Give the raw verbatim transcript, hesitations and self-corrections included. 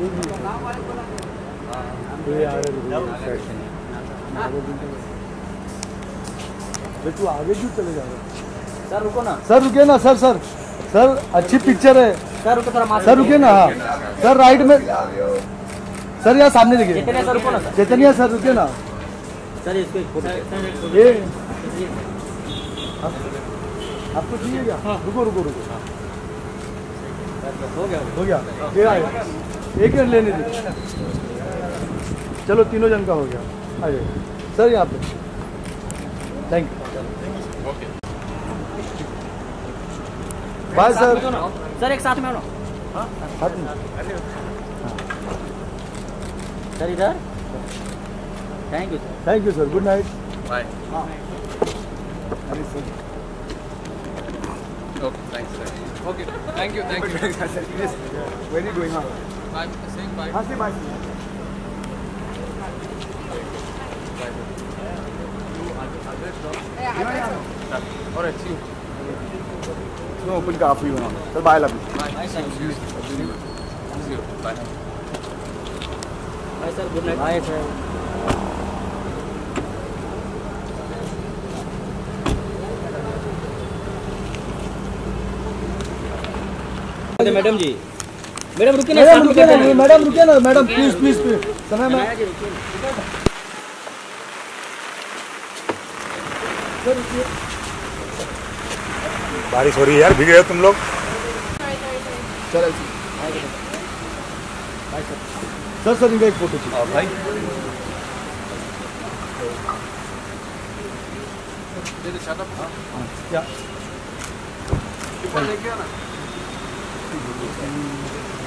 तू आगे क्यों चले जा रहा? सर रुको ना, सर रुके ना, सर सर सर अच्छी पिक्चर है सर रुको थोड़ा, सर रुके ना, हाँ सर राइट में, सर यहाँ सामने देखिए। चैतन्य सर रुको ना, सर चैतन्य सर रुके ना सर, इसको एक फोटो ये आपको चाहिए क्या? हाँ रुको रुको रुको, हो गया हो गया, ये आए एक मिनट लेने दीजिए। चलो तीनों जन का हो गया, आ जाइए सर यहाँ पे। Thank you, bye sir. Sir एक साथ में हो ना, साथ में सर इधर। Thank you sir, thank you sir, good night, bye. हाँ अरे sir okay thanks sir, okay thank you thank you very good, हाँ बाय सेइंग बाय, हाँ से बाय। और अच्छी नो ओपन का आप ही होना sir, bye love you, bye bye sir, bye bye sir, good night, bye sir. Madam ji, madam रुकिए ना, मैडम रुकिए ना, मैडम रुकिए ना, मैडम प्लीज प्लीज प्लीज, समय में बारिश हो रही है यार, भीग रहे हो तुम लोग। चलो सर, सर इनका एक फोटो चाहिए भाई। क्या? लेके आना।